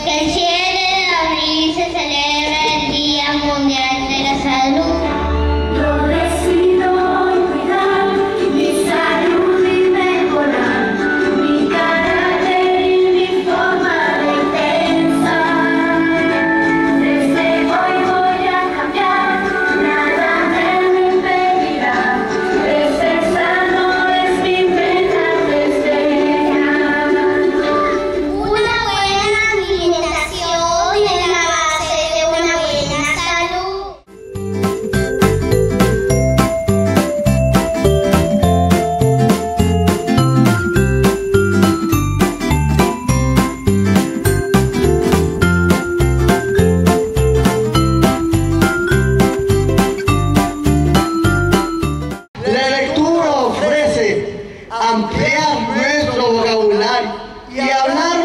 Que el 7 de abril se celebra el Día Mundial de la Salud. Yo decido cuidar mi salud y mejorar mi carácter y mi forma de pensar. Desde hoy voy a cambiar, nada me impedirá. De ser sano es mi meta desde ya. Una buena alimentación es la base de una buena salud. La lectura ofrece ampliar nuestro vocabulario y hablar